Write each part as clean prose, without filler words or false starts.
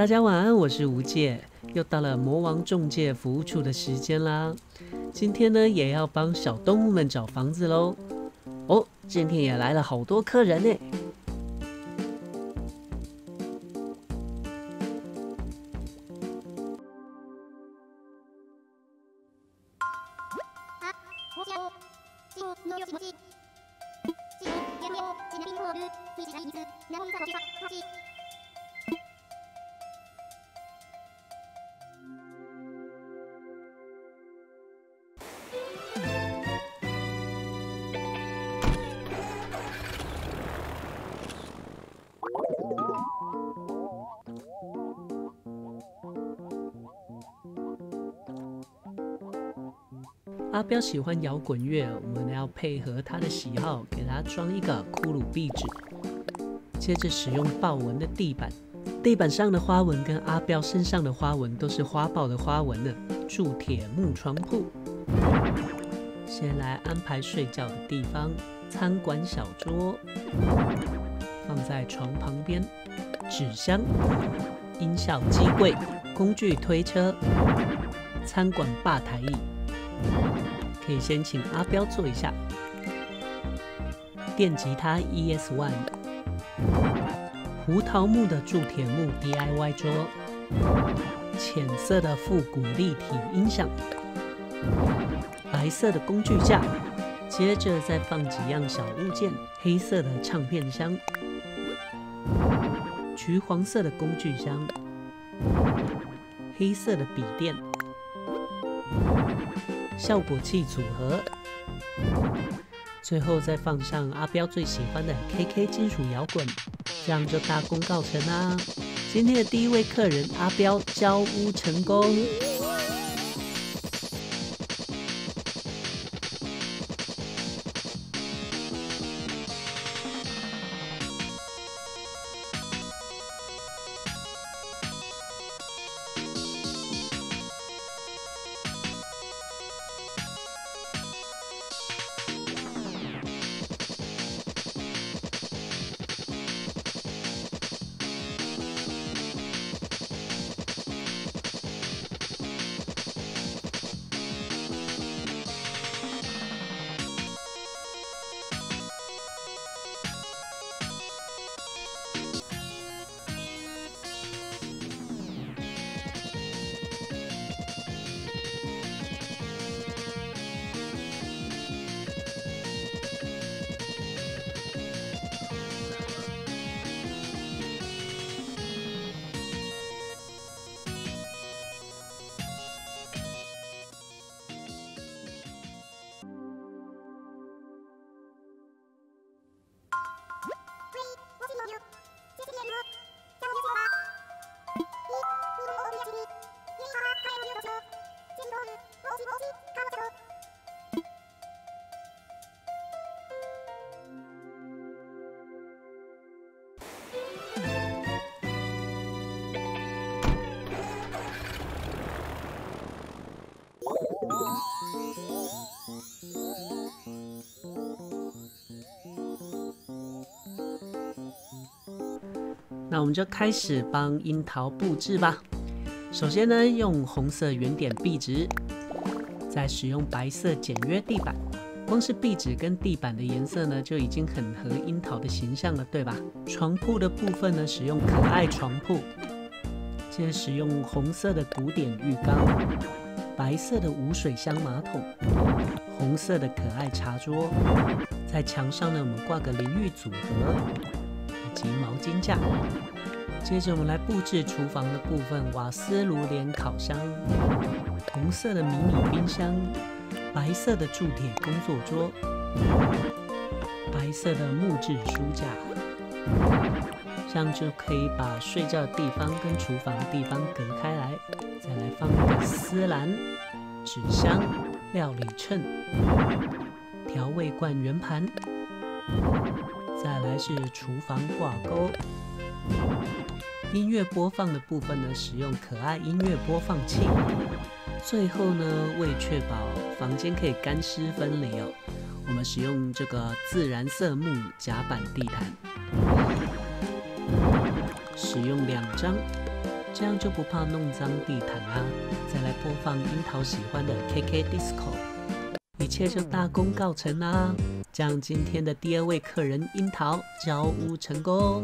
大家晚安，我是吴介，又到了魔王仲介服务处的时间啦。今天呢，也要帮小动物们找房子喽。哦，今天也来了好多客人呢。阿彪喜欢摇滚乐，我们要配合他的喜好，给他装一个骷髅壁纸。接着使用豹纹的地板，地板上的花纹跟阿彪身上的花纹都是花豹的花纹呢。铸铁木床铺，先来安排睡觉的地方，餐馆小桌放在床旁边，纸箱、音效机柜、工具推车、餐馆吧台椅。可以先请阿彪坐一下。电吉他 ES1， 胡桃木的铸铁木 DIY 桌，浅色的复古立体音响，白色的工具架，接着再放几样小物件，黑色的唱片箱，橘黄色的工具箱，黑色的笔电。效果器组合，最后再放上阿彪最喜欢的 KK 金属摇滚，这样就大功告成啦！今天的第一位客人阿彪交屋成功。那我们就开始帮樱桃布置吧。首先呢，用红色圆点壁纸，再使用白色简约地板。光是壁纸跟地板的颜色呢，就已经很合樱桃的形象了，对吧？床铺的部分呢，使用可爱床铺，接着使用红色的古典浴缸，白色的无水箱马桶，红色的可爱茶桌。在墙上呢，我们挂个淋浴组合以及毛巾架。接着我们来布置厨房的部分，瓦斯炉连烤箱，红色的迷你冰箱，白色的铸铁工作桌，白色的木质书架，这样就可以把睡觉的地方跟厨房的地方隔开来。再来放一个丝篮、纸箱、料理秤、调味罐圆盘，再来是厨房挂钩。音乐播放的部分呢，使用可爱音乐播放器。最后呢，为确保房间可以干湿分离哦，我们使用这个自然色木甲板地毯，使用2张， 这样就不怕弄脏地毯啦。再来播放樱桃喜欢的 KK Disco， 一切就大功告成啦。这样今天的第2位客人樱桃交屋成功。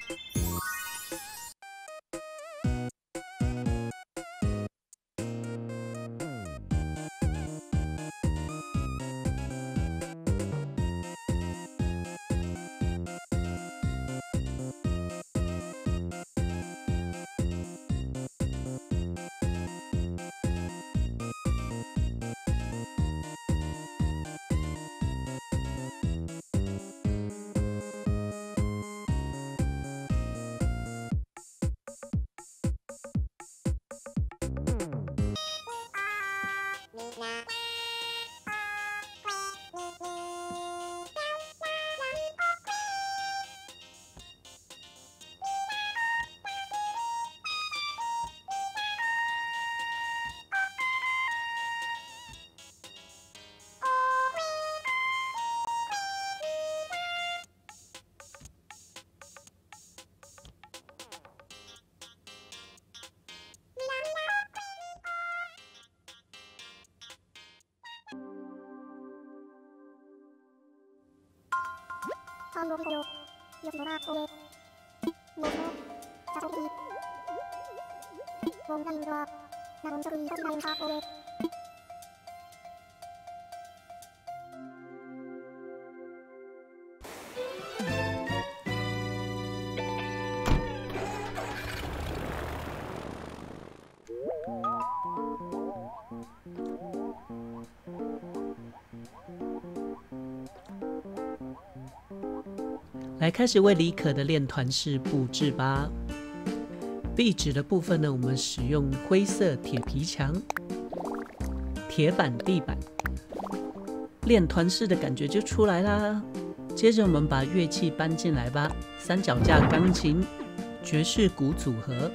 来开始为李可的练团式布置吧。壁纸的部分呢，我们使用灰色铁皮墙、铁板地板，练团式的感觉就出来啦。接着我们把乐器搬进来吧，三脚架钢琴、爵士鼓组合、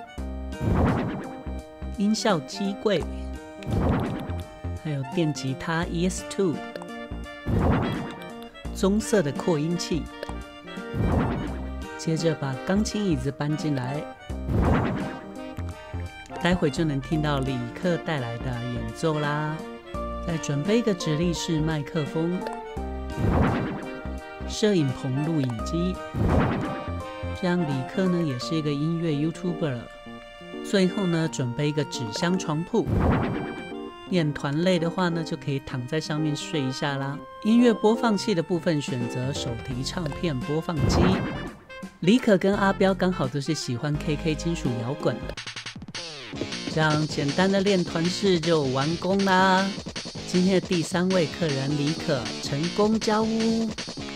音效机柜，还有电吉他 ES2， 棕色的扩音器。接着把钢琴椅子搬进来，待会就能听到李克带来的演奏啦。再准备一个直立式麦克风、摄影棚、录影机，这样李克呢也是一个音乐 YouTuber 了。最后呢，准备一个纸箱床铺。练团类的话呢，就可以躺在上面睡一下啦。音乐播放器的部分选择手提唱片播放机。李可跟阿彪刚好都是喜欢 KK 金属摇滚，这样简单的练团式就完工啦。今天的第3位客人李可成功交屋。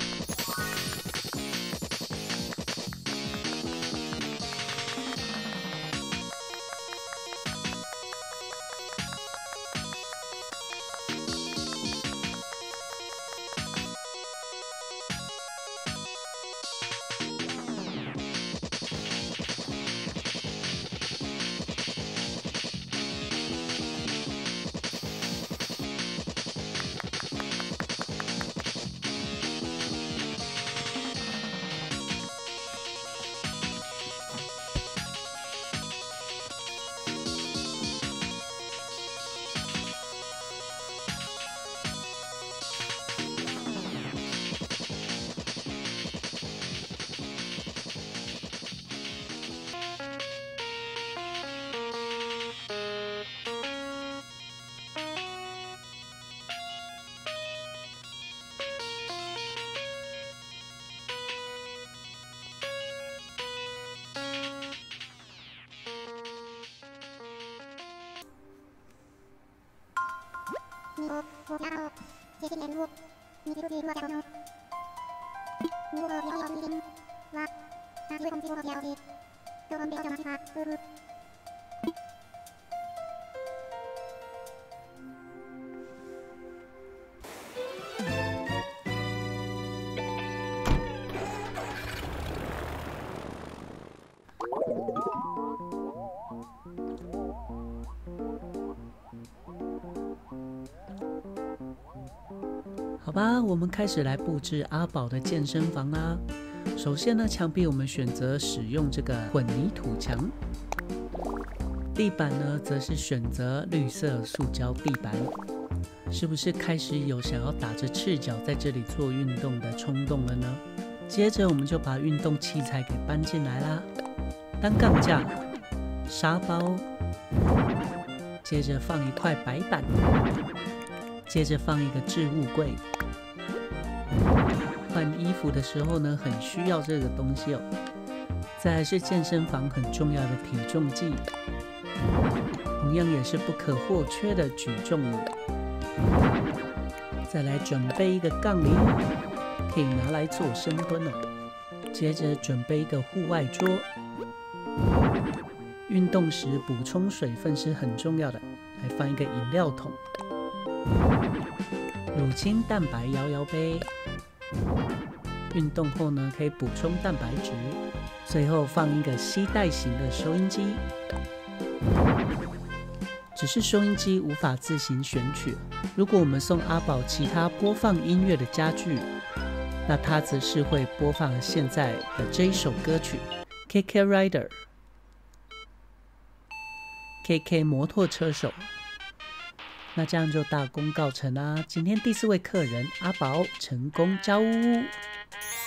好吧，我们开始来布置阿宝的健身房啦。首先呢，墙壁我们选择使用这个混凝土墙， 地板呢，则是选择绿色塑胶地板。是不是开始有想要打着赤脚在这里做运动的冲动了呢？接着我们就把运动器材给搬进来啦，单杠架、沙包，接着放一块白板，接着放一个置物柜。换衣服的时候呢，很需要这个东西哦。再来是健身房很重要的体重计，同样也是不可或缺的举重物。再来准备一个杠铃，可以拿来做深蹲哦。接着准备一个户外桌，运动时补充水分是很重要的，还放一个饮料桶，乳清蛋白摇摇杯。运动后呢，可以补充蛋白质。最后放一个吸带型的收音机。只是收音机无法自行选取，如果我们送阿宝其他播放音乐的家具，那他则是会播放现在的这一首歌曲 KK Rider KK 摩托车手。那这样就大功告成啦！今天第4位客人阿宝成功交屋。